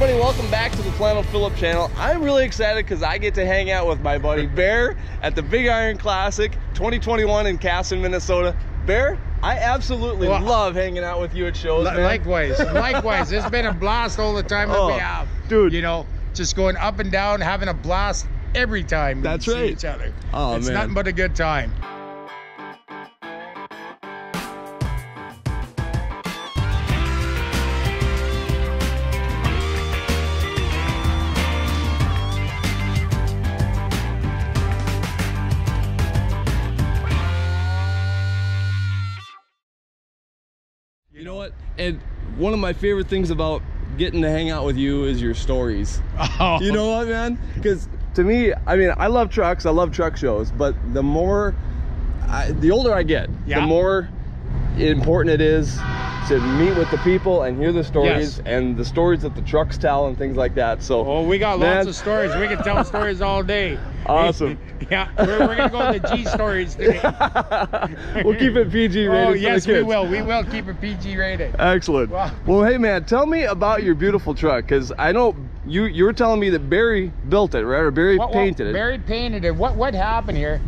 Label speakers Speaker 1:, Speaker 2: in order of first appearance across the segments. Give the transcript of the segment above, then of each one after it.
Speaker 1: everybody, welcome back to the Flannel Phillip channel. I'm really excited because I get to hang out with my buddy Bear at the Big Iron Classic 2021 in Kasson, Minnesota. Bear, I absolutely love hanging out with you at shows, man.
Speaker 2: Likewise. It's been a blast all the time that we have.
Speaker 1: Dude.
Speaker 2: You know, just going up and down, having a blast every time we see each other.
Speaker 1: Oh,
Speaker 2: it's
Speaker 1: man.
Speaker 2: nothing but a good time.
Speaker 1: You know what? And one of my favorite things about getting to hang out with you is your stories.
Speaker 2: Oh.
Speaker 1: You know what, man? Because to me, I mean, I love trucks, I love truck shows, but the older I get, the more important it is to meet with the people and hear the stories and the stories that the trucks tell and things like that. So
Speaker 2: we got lots of stories. We can tell stories all day.
Speaker 1: Awesome.
Speaker 2: Yeah, we're gonna go to the G stories today.
Speaker 1: We'll keep it PG rated.
Speaker 2: Oh yes, we will. We will keep it PG rated.
Speaker 1: Excellent. Wow. Well, hey man, tell me about your beautiful truck, because I know you were telling me that Barry built it, right? Or Barry painted it.
Speaker 2: Barry painted it. What happened here?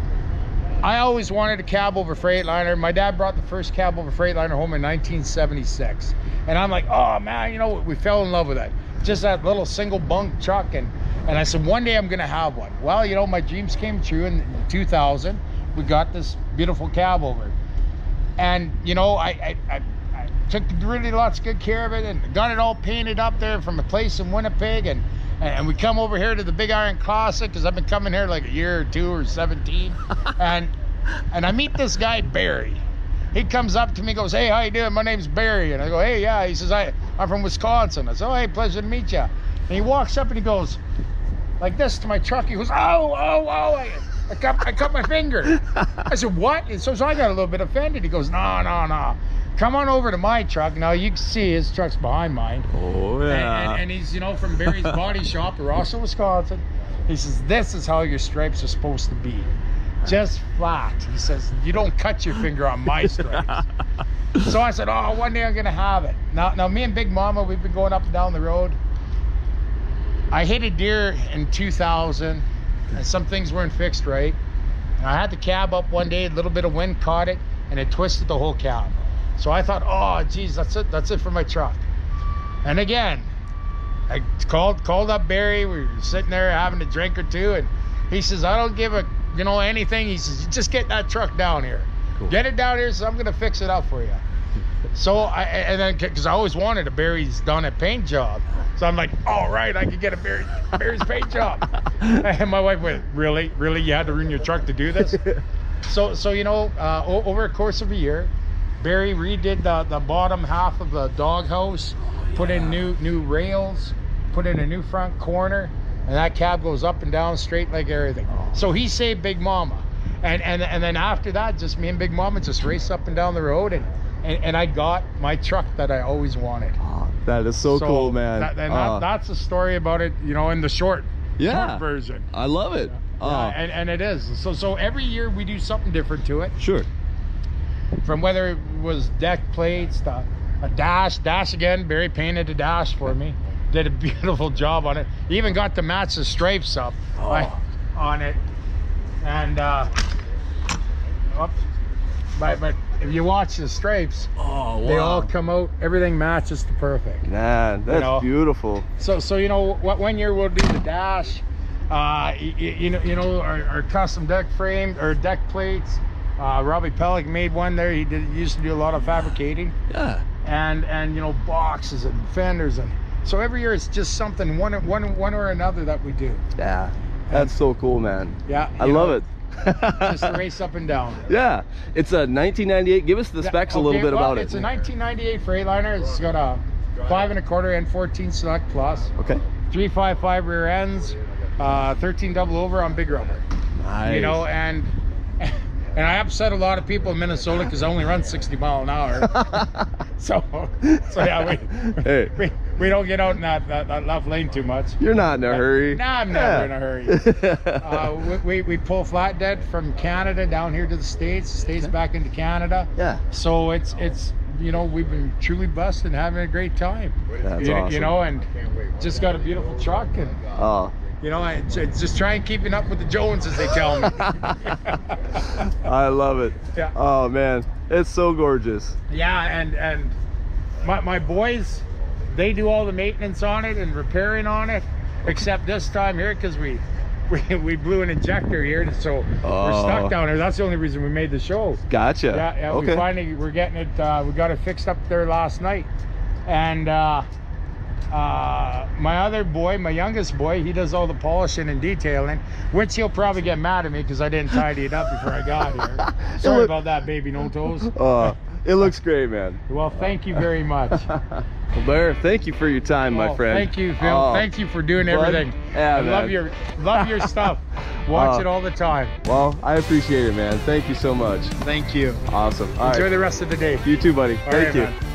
Speaker 2: I always wanted a Cabover Freightliner. My dad brought the first Cabover Freightliner home in 1976. And I'm like, oh man, you know, we fell in love with it. Just that little single bunk truck. And I said, one day I'm gonna have one. Well, you know, my dreams came true in 2000. We got this beautiful Cabover. And you know, I took really lots of good care of it and got it all painted up there from a place in Winnipeg. And we come over here to the Big Iron Classic because I've been coming here like a year or two or 17. and I meet this guy, Barry. He comes up to me, goes, hey, how you doing? My name's Barry. And I go, hey, yeah. He says, I'm from Wisconsin. I said, oh, hey, pleasure to meet you. And he walks up and he goes like this to my truck. He goes, oh, I cut my finger. I said, what? And so I got a little bit offended. He goes, no. Come on over to my truck. Now you can see his truck's behind mine.
Speaker 1: Oh yeah.
Speaker 2: And he's, you know, from Barry's Body Shop in Rossville, Wisconsin. He says, this is how your stripes are supposed to be. Just flat. He says, you don't cut your finger on my stripes. So I said, oh, one day I'm gonna have it. Now me and Big Mama, we've been going up and down the road. I hit a deer in 2000 and some things weren't fixed right. And I had the cab up one day, a little bit of wind caught it and it twisted the whole cab. So I thought, oh, geez, that's it for my truck. And again, I called up Barry. We were sitting there having a drink or two, and he says, I don't give anything. He says, just get that truck down here. Cool. Get it down here, so I'm gonna fix it up for you. So because I always wanted a Barry's done a paint job. So I'm like, all right, I could get a Barry's paint job. And my wife went, really? You had to ruin your truck to do this? So you know, over a course of a year, Barry redid the bottom half of the doghouse, put in new rails, put in a new front corner, and that cab goes up and down straight like everything. So he saved Big Mama. And then after that, just me and Big Mama just raced up and down the road, and I got my truck that I always wanted.
Speaker 1: Oh, that is so cool, man.
Speaker 2: That's the story about it, you know, in the short version.
Speaker 1: I love it.
Speaker 2: And it is. So every year we do something different to it.
Speaker 1: Sure.
Speaker 2: From whether it was deck plates to a dash again. Barry painted a dash for me, did a beautiful job on it. He even got to match the stripes up on it. And but if you watch the stripes, they all come out, everything matches to perfect.
Speaker 1: Man, that's beautiful.
Speaker 2: So you know what, one year we'll do the dash, you know our custom deck frame or deck plates. Robbie Pellick made one there. He used to do a lot of fabricating. Yeah. And you know, boxes and fenders, and so every year it's just something one or another that we do. Yeah.
Speaker 1: That's so cool, man.
Speaker 2: Yeah.
Speaker 1: I love it.
Speaker 2: Just a race up and down.
Speaker 1: Yeah. It's a 1998. Give us the specs a little bit about it.
Speaker 2: It's a 1998 Freightliner. It's got a 5 1/4 N14 Select Plus. Okay. 355 rear ends, 13 double over on big rubber. Nice. You know, and I upset a lot of people in Minnesota because I only run 60 miles an hour. so yeah, we don't get out in that left lane too much.
Speaker 1: You're not in a hurry.
Speaker 2: No, I'm never in a hurry. We pull flatbed from Canada down here to the States back into Canada. Yeah. So it's you know, we've been truly blessed and having a great time.
Speaker 1: That's awesome.
Speaker 2: You know, and just got a beautiful truck, and you know, I just try and keeping up with the Joneses, they tell me.
Speaker 1: I love it.
Speaker 2: Yeah.
Speaker 1: Oh man, it's so gorgeous.
Speaker 2: Yeah, and my boys, they do all the maintenance on it and repairing on it, except this time here, because we blew an injector here, so we're stuck down there. That's the only reason we made the show.
Speaker 1: Gotcha.
Speaker 2: Yeah,
Speaker 1: Okay.
Speaker 2: we're getting it, we got it fixed up there last night. And my other boy, my youngest boy, he does all the polishing and detailing, which he'll probably get mad at me because I didn't tidy it up before I got here. Sorry about that, baby no toes.
Speaker 1: It looks great, man.
Speaker 2: Well, thank you very much.
Speaker 1: Well, Bear, thank you for your time, my friend.
Speaker 2: Thank you, Phil. Thank you for doing everything.
Speaker 1: Yeah,
Speaker 2: I love your stuff. Watch it all the time.
Speaker 1: Well, I appreciate it, man. Thank you so much.
Speaker 2: Thank you.
Speaker 1: Awesome.
Speaker 2: Enjoy the rest of the day.
Speaker 1: You too, buddy.
Speaker 2: All
Speaker 1: Thank
Speaker 2: right,
Speaker 1: you.
Speaker 2: man.